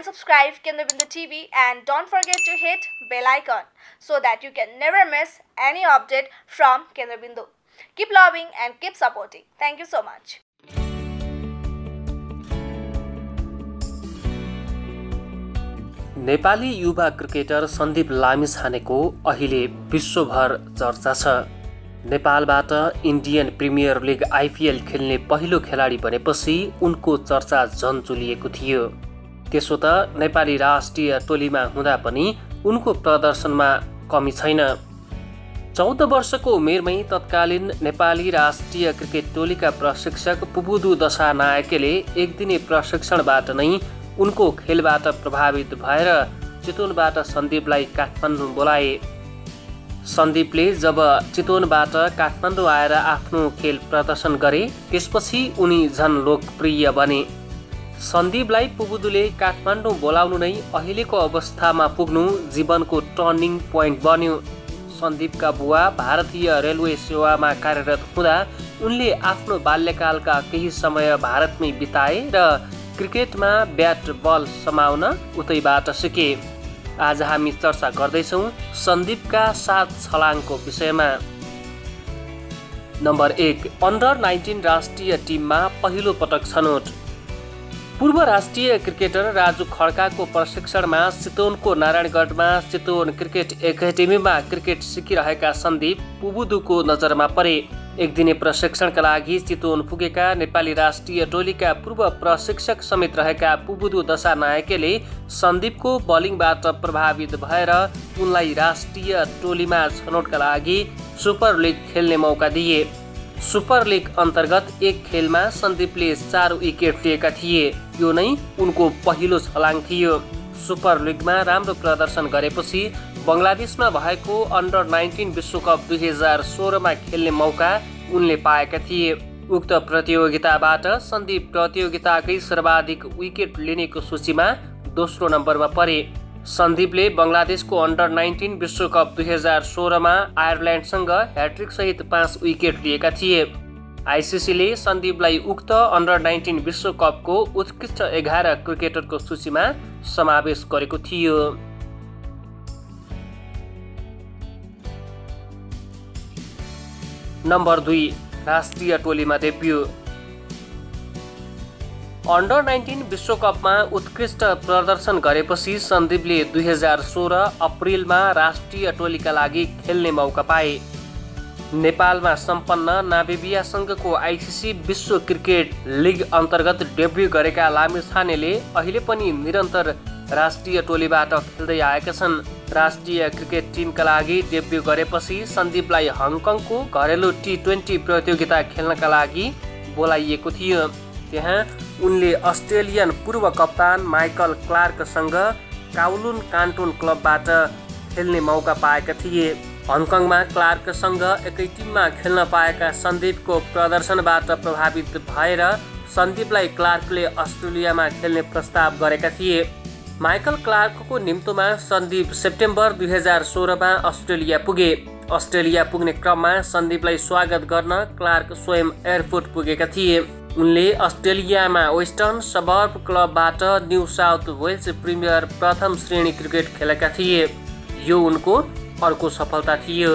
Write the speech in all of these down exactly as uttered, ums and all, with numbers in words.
and subscribe Kendrabindu T V and don't forget to hit bell icon so that you can never miss any update from Kendrabindu. Keep loving and keep supporting. Thank you so much. Nepali युवा cricketer Sandeep लामिछानेको अहिले विश्वभर चर्चा छ। नेपालबाट Indian premier league IPL खेल्ने पहिलो खेलाडी बनेपछि उनको चर्चा झन चुलिएको थियो। त्यसो त नेपाली राष्ट्रिय टोलीमा हुँदा पनि उनको प्रदर्शनमा कमी छैन। चौध वर्षको उमेरमै तत्कालीन नेपाली राष्ट्रिय क्रिकेट टोलीका प्रशिक्षक पुबुदु दशानायकेले एकदिने प्रशिक्षणबाट नै उनको खेलबाट प्रभावित भएर चितवनबाट सन्दीपलाई काठमाडौँ बोलाए। सन्दीपले जब चितवनबाट काठमाडौँ आएर आफ्नो खेल प्रदर्शन गरे त्यसपछि उनी झन लोकप्रिय बने। सन्दीपलाई पुबुदुले काठमाडौँ बोलाउनु नै अहिलेको अवस्थामा पुग्नु जीवनको टर्निङ पोइन्ट बन्यो। सन्दीपका बुवा भारतीय रेलवे सेवामा कार्यरत हुँदा उनले आफ्नो बाल्यकालका केही समय भारतमै बिताए र क्रिकेटमा ब्याट बल समाउन उतैबाट सिके। आज हामी चर्चा गर्दैछौँ सन्दीपका सात छलाङको विषयमा। नम्बर एक, अन्डर नाइन्टिन राष्ट्रिय टिममा पहिलो पटक छनौट। पूर्व राष्ट्रिय क्रिकेटर राजु खड्काको प्रशिक्षणमा चितवनको नारायणगढमा चितवन क्रिकेट एकाडेमीमा क्रिकेट सिकिरहेका सन्दीप पुबुदुको नजरमा परे। एक दिने प्रशिक्षणका लागि चितवन पुगेका नेपाली राष्ट्रिय टोलीका पूर्व प्रशिक्षक समेत रहेका पुबुदु दशानायकेले सन्दीपको बलिङबाट प्रभावित भएर उनलाई राष्ट्रिय टोलीमा छनौटका लागि सुपर लिग खेल्ने मौका दिए। सुपर लिग अन्तर्गत एक खेलमा सन्दीपले चार विकेट लिएका थिए। यो नै उनको पहिलो छलाङ थियो। सुपर लिगमा राम्रो प्रदर्शन गरेपछि बङ्गलादेशमा भएको अन्डर नाइन्टिन विश्वकप दुई हजार सोह्रमा खेल्ने मौका उनले पाएका थिए। उक्त प्रतियोगिताबाट सन्दीप प्रतियोगिताकै सर्वाधिक विकेट लिनेको सूचीमा दोस्रो नम्बरमा परे। सन्दीपले बङ्गलादेशको अन्डर नाइन्टिन विश्वकप दुई हजार सोह्रमा आयरल्यान्डसँग ह्याट्रिक सहित पाँच विकेट लिएका थिए। आइसिसीले सन्दीपलाई उक्त अन्डर नाइन्टिन विश्वकपको उत्कृष्ट एघार क्रिकेटरको सूचीमा समावेश गरेको थियो। नम्बर दुई, राष्ट्रिय टोलीमा डेब्यू। अन्डर नाइन्टिन विश्वकपमा उत्कृष्ट प्रदर्शन गरेपछि सन्दीपले दुई हजार सोह्र अप्रिलमा राष्ट्रिय टोलीका लागि खेल्ने मौका पाए। नेपालमा सम्पन्न नामिबियासँगको आइसिसी विश्व क्रिकेट लिग अन्तर्गत डेब्यू गरेका लामिछानेले अहिले पनि निरन्तर राष्ट्रिय टोलीबाट खेल्दै आएका छन्। राष्ट्रिय क्रिकेट टिमका लागि डेब्यू गरेपछि सन्दीपलाई हङकङको घरेलु टी ट्वेन्टी प्रतियोगिता खेल्नका लागि बोलाइएको थियो। त्यहाँ उनले अस्ट्रेलियन पूर्व कप्तान माइकल क्लार्कसँग काउलुन कान्टोन क्लबबाट खेल्ने मौका पाएका थिए। हङकङमा क्लार्कसँग एकै टिममा खेल्न पाएका सन्दीपको प्रदर्शनबाट प्रभावित भएर सन्दीपलाई क्लार्कले अस्ट्रेलियामा खेल्ने प्रस्ताव गरेका थिए। माइकल क्लार्कको निम्तोमा सन्दीप सेप्टेम्बर दुई हजार सोह्रमा अस्ट्रेलिया पुगे। अस्ट्रेलिया पुग्ने क्रममा सन्दीपलाई स्वागत गर्न क्लार्क स्वयं एयरपोर्ट पुगेका थिए। उनले अस्ट्रेलियामा वेस्टर्न सबर्ब क्लबबाट न्यू साउथ वेल्स प्रिमियर प्रथम श्रेणी क्रिकेट खेलेका थिए। यो उनको अर्को सफलता थियो।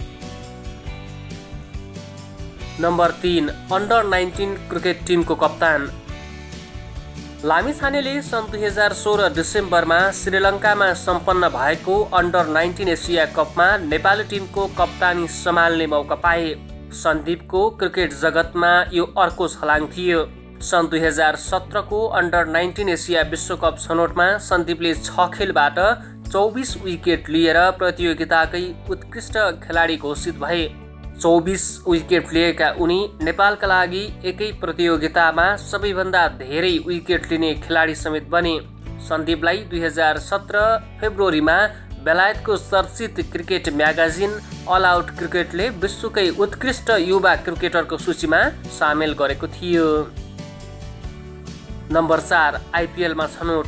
नम्बर तीन, अन्डर नाइन्टिन क्रिकेट टिमको कप्तान। लामिछानेले सन् दुई हजार सोह्र डिसेम्बरमा श्रीलङ्कामा सम्पन्न भएको अन्डर नाइन्टिन एसिया कपमा नेपाली टिमको कप्तानी सम्हाल्ने मौका पाए। सन्दीपको क्रिकेट जगतमा यो अर्को छलाङ थियो। सन् दुई हजार सत्रको अन्डर नाइन्टिन एसिया विश्वकप छनौटमा सन्दीपले छ खेलबाट चौबिस विकेट लिएर प्रतियोगिताकै उत्कृष्ट खेलाडी घोषित भए। चौबिस विकेट लिएका उनी नेपालका लागि एकै प्रतियोगितामा सबैभन्दा धेरै विकेट लिने खेलाडी समेत बने। सन्दीपलाई दुई हजार सत्र फेब्रुअरीमा बेलायतको चर्चित क्रिकेट म्यागाजिन अल आउट क्रिकेटले विश्वकै उत्कृष्ट युवा क्रिकेटरको सूचीमा सामेल गरेको थियो। नम्बर चार, आइपिएलमा छनौट।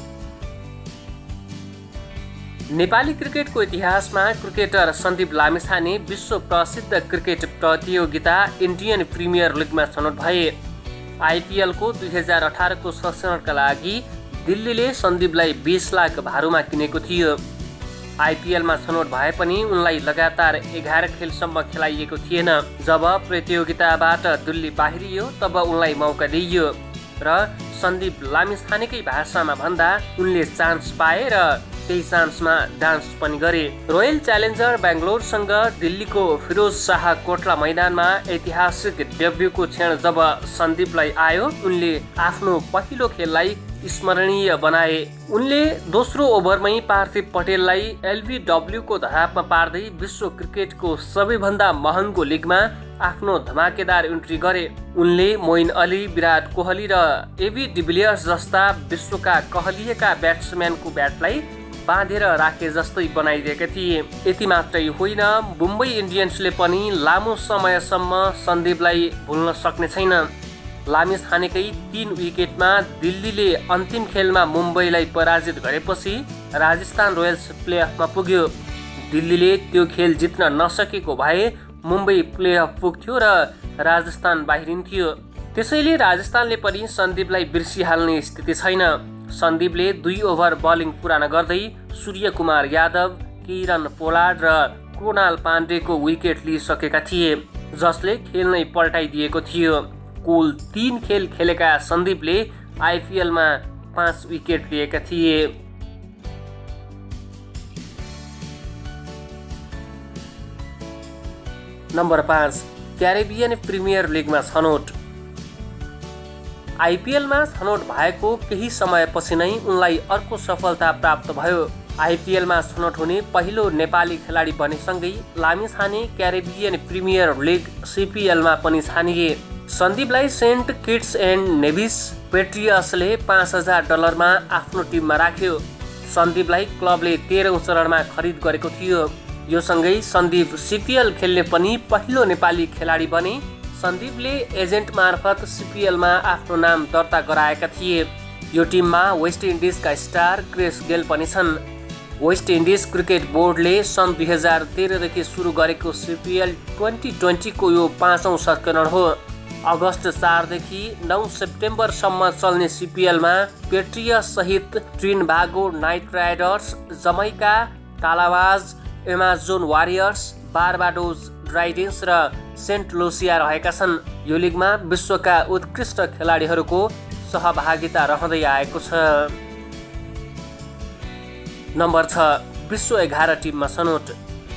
नेपाली क्रिकेटको इतिहासमा क्रिकेटर सन्दीप लामिछाने विश्व प्रसिद्ध क्रिकेट प्रतियोगिता इन्डियन प्रिमियर लिगमा छनौट भए। आइपिएलको दुई हजार अठारको संस्करणका लागि दिल्लीले सन्दीपलाई बीस लाख भारूमा किनेको थियो। आइपिएलमा छनौट भए पनि उनलाई लगातार एघार खेलसम्म खेलाइएको थिएन। जब प्रतियोगिताबाट दिल्ली बाहिरियो तब उनलाई मौका दिइयो र सन्दीप लामिछानेकै भाषामा भन्दा उनले चान्स पाए र त्यही चान्समा डान्स पनि गरे। रोयल च्यालेन्जर बेङ्गलोरसँग दिल्लीको फिरोज शाह कोटला मैदानमा ऐतिहासिक डेब्युको क्षण जब सन्दीपलाई आयो, उनले आफ्नो पहिलो खेललाई स्मरणीय बनाए। उनले दोस्रो ओभरमै पार्थिव पटेललाई एलबिडब्ल्यूको धरापमा पार्दै विश्व क्रिकेटको सबैभन्दा महँगो लिगमा आफ्नो धमाकेदार इन्ट्री गरे। उनले मोइन अली, विराट कोहली र एबी डिभिलियर्स जस्ता विश्वका कहलिएका ब्याट्सम्यानको ब्याटलाई बाँधेर राखे जस्तै बनाइदिएका थिए। यति मात्रै होइन, मुम्बई इन्डियन्सले पनि लामो समयसम्म सन्दीपलाई भुल्न सक्ने छैन। लामिछानेकै तीन विकेटमा दिल्लीले अन्तिम खेलमा मुम्बईलाई पराजित गरेपछि राजस्थान रोयल्स प्लेअफमा पुग्यो। दिल्लीले त्यो खेल जित्न नसकेको भए मुम्बई प्लेअफ पुग्थ्यो र राजस्थान बाहिरिन्थ्यो। त्यसैले राजस्थानले पनि सन्दीपलाई बिर्सिहाल्ने स्थिति छैन। सन्दीपले दुई ओभर बलिङ पुरा नगर्दै सूर्य कुमार यादव, किरण पोलार्ड र कृणाल पाण्डेको विकेट लिइसकेका थिए, जसले खेल नै पल्टाइदिएको थियो। कुल तीन खेल खेलेका सन्दीपले आइपिएलमा पाँच विकेट लिएका थिए। नम्बर पाँच, क्यारेबियन प्रिमियर लिगमा छनौट। आइपिएलमा छनौट भएको केही समयपछि नै उनलाई अर्को सफलता प्राप्त भयो। आइपिएलमा छनौट हुने पहिलो नेपाली खेलाडी बनेसँगै लामिछाने क्यारेबियन प्रिमियर लिग सिपिएलमा पनि छानिए। सन्दीपलाई सेन्ट किट्स एन्ड नेभिस पेट्रियट्सले पाँच हजार डलरमा आफ्नो टिममा राख्यो। सन्दीपलाई क्लबले तेह्रौँ चरणमा खरिद गरेको थियो। यो सँगै सन्दीप सिपिएल खेल्ने पनि पहिलो नेपाली खेलाडी बने। सन्दीपले एजेन्ट मार्फत सिपिएलमा आफ्नो नाम दर्ता गराएका थिए। यो टिममा वेस्ट इन्डिजका स्टार क्रिस गेल पनि छन्। वेस्ट इन्डिज क्रिकेट बोर्डले सन् दुई हजार तेह्रदेखि सुरु गरेको सिपिएल ट्वेन्टी ट्वेन्टीको यो पाँचौँ संस्करण हो। अगस्त चारदेखि नौ सेप्टेम्बरसम्म चल्ने सिपिएलमा पेट्रियट्स सहित ट्रिनबागो नाइट राइडर्स, जमैका कालावाज, एमाजोन वारियर्स, बारबाडोज ड्राइडेन्स र सेन्ट लुसिया रहेका छन्। यो लिगमा विश्वका उत्कृष्ट खेलाडीहरूको सहभागिता रहँदै आएको छ। नम्बर छ, विश्व एघार टिममा छनौट।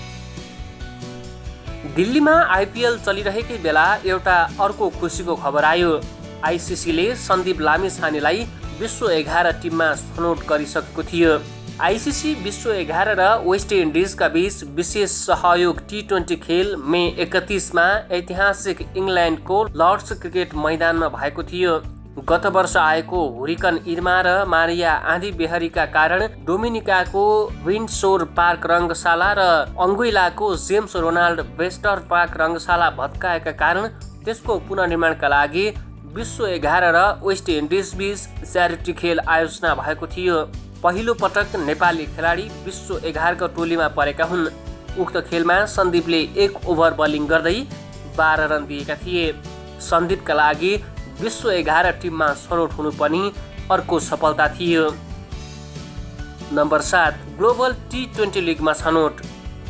दिल्लीमा आइपिएल चलिरहेकै बेला एउटा अर्को खुसीको खबर आयो। आइसिसीले सन्दीप लामिछानेलाई विश्व एघार टिममा छनौट गरिसकेको थियो। आइसिसी विश्व एघार र वेस्ट इन्डिजका बीच विशेष सहयोग टी ट्वेन्टी खेल मे एकतिसमा ऐतिहासिक इङ्ल्यान्डको लर्ड्स क्रिकेट मैदानमा भएको थियो। गत वर्ष आएको हुरिकन इर्मा र मारिया आँधी बेहरीका कारण डोमिनिकाको विन्डसोर पार्क रङ्गशाला र अङ्गुइलाको जेम्स रोनाल्ड बेस्टर पार्क रङ्गशाला भत्काएका कारण त्यसको पुनर्निर्माणका लागि विश्व एघार र वेस्ट इन्डिज बीच च्यारिटी खेल आयोजना भएको थियो। पहिलो पटक नेपाली खेलाडी विश्व एघारको टोलीमा परेका हुन्। उक्त खेलमा सन्दीपले एक ओभर बलिङ गर्दै बाह्र रन दिएका थिए। सन्दीपका लागि विश्व एघार टिममा छनौट हुनु पनि अर्को सफलता थियो। नम्बर सात, ग्लोबल टी ट्वेन्टी लिगमा छनौट।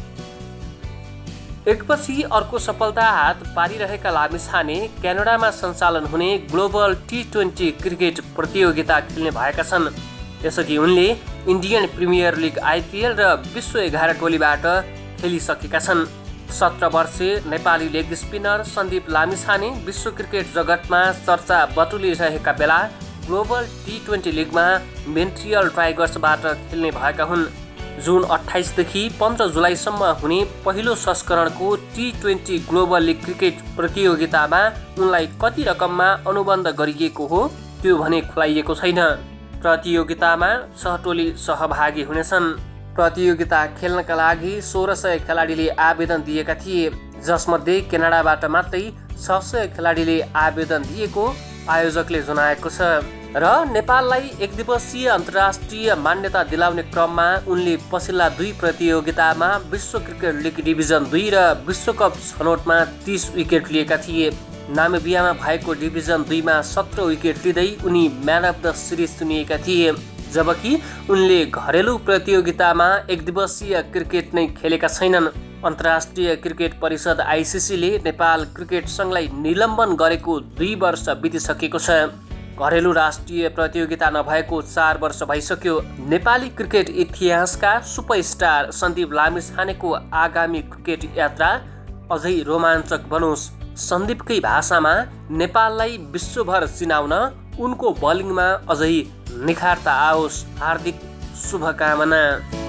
एकपछि अर्को सफलता हात पारिरहेका लामिछाने क्यानाडामा सञ्चालन हुने ग्लोबल टी ट्वेन्टी क्रिकेट प्रतियोगिता खेल्ने भएका छन्। यसअघि उनले इन्डियन प्रिमियर लिग आइपिएल र विश्व एघार टोलीबाट खेलिसकेका छन्। सत्र वर्षीय नेपाली लेग स्पिनर सन्दीप लामिछाने विश्व क्रिकेट जगतमा चर्चा बटुलिरहेका बेला ग्लोबल टी ट्वेन्टी लिगमा मोन्ट्रियल टाइगर्सबाट खेल्ने भएका हुन्। जुन अट्ठाइसदेखि पन्ध्र जुलाईसम्म हुने पहिलो संस्करणको T Twenty Global League cricket प्रतियोगितामा उनलाई कति रकममा अनुबन्ध गरिएको हो त्यो भने खुलाइएको छैन। प्रतियोगितामा छ टोली सहभागी हुनेछन्। प्रतियोगिता खेल्नका लागि सोह्र सय खेलाडीले आवेदन दिएका थिए, जसमध्ये क्यानाडाबाट मात्रै छ सय खेलाडीले आवेदन दिएको आयोजकले जनाएको छ। र नेपाललाई एक दिवसीय अन्तर्राष्ट्रिय मान्यता दिलाउने क्रममा उनले पछिल्ला दुई प्रतियोगितामा विश्व क्रिकेट लिग डिभिजन दुई र विश्वकप छनौटमा तीस विकेट लिएका थिए। नामिबियामा भएको डिभिजन दुईमा सत्र विकेट लिँदै उनी म्यान अफ द सिरिज चुनिएका थिए, जबकि उनले घरेलु प्रतियोगितामा एक दिवसीय क्रिकेट नै खेलेका छैनन्। अन्तर्राष्ट्रिय क्रिकेट परिषद आइसिसीले नेपाल क्रिकेट सङ्घलाई निलम्बन गरेको दुई वर्ष बितिसकेको छ। घरेलु राष्ट्रिय प्रतियोगिता नभएको चार वर्ष भइसक्यो। नेपाली क्रिकेट इतिहासका सुपरस्टार सन्दीप लामिछानेको आगामी क्रिकेट यात्रा अझै रोमाञ्चक बनोस्। सन्दीपकै भाषामा नेपाललाई विश्वभर चिनाउन उनको बलिङमा अझै निखारता आओस्। हार्दिक शुभकामना।